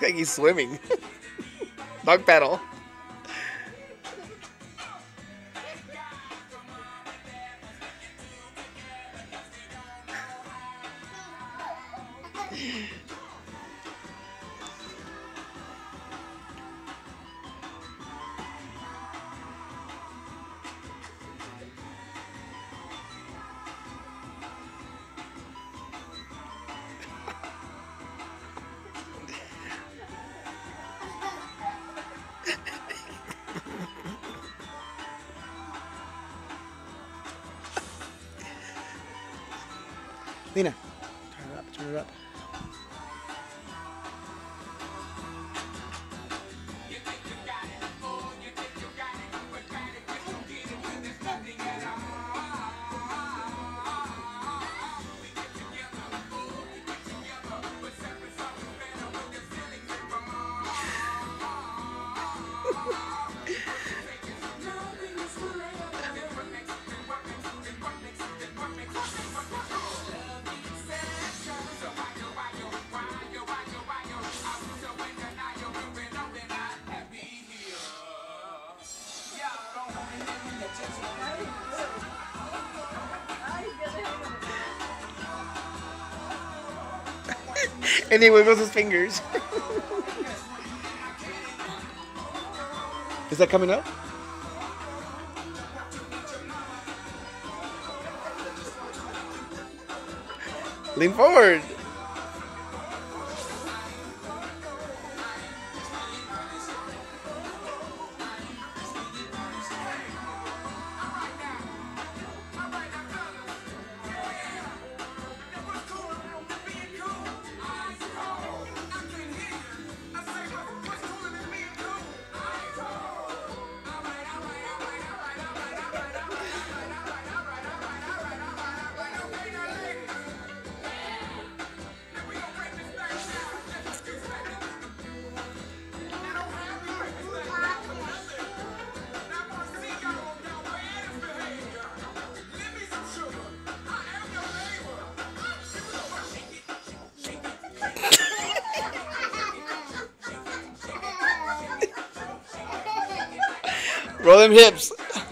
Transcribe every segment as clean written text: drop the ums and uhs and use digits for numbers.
like he's swimming. Dog paddle. Lena, turn it up, turn it up. And he wiggles his fingers. Is that coming up? Lean forward. Roll them hips.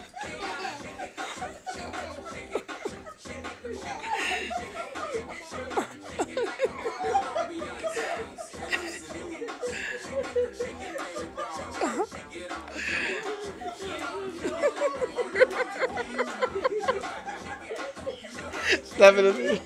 Snap it at me.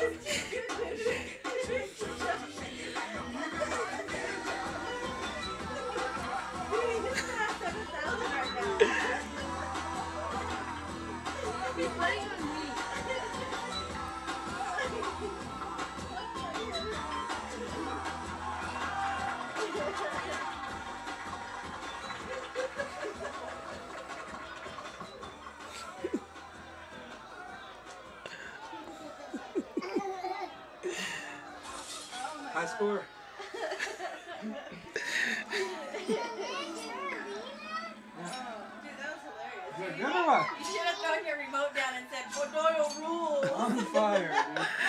High score. Dude, that was hilarious. You're good or what? You should have thrown your remote down and said, Bodoyo rules. On fire, dude.